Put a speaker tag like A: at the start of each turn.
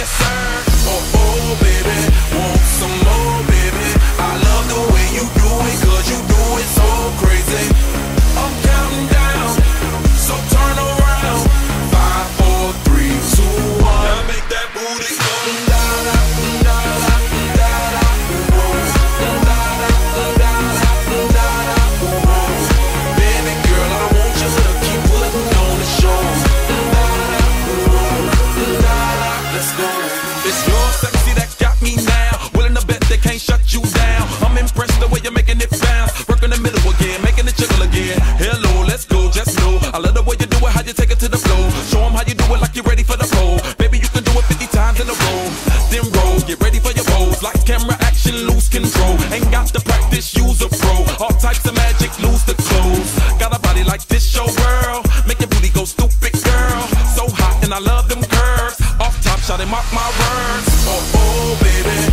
A: yes sir. Oh, oh, baby, want some more, baby. I love the way you do it, cause you do it so crazy. I'm counting down, so turn around. 5, 4, 3, 2, 1. Now make that booty go da da da da da da. Baby girl, I want you to keep putting on the show. Let's go. It's your sexy that got me now. Willing to bet they can't shut you down. I'm impressed the way you're making it bounce. Work in the middle again, making it jiggle again. Hello, let's go, just know I love the way you do it, how you take it to the floor. Show them how you do it like you're ready for the pole. Baby, you can do it 50 times in a row. Then roll, get ready for your pose. Like camera action, lose control. Ain't got to practice, use a pro. All types of magic, lose the clothes. Got a body like this, show world. Make your booty go stupid, girl. So hot and I love them curves. Off top, shot him off my words. Oh, oh, baby.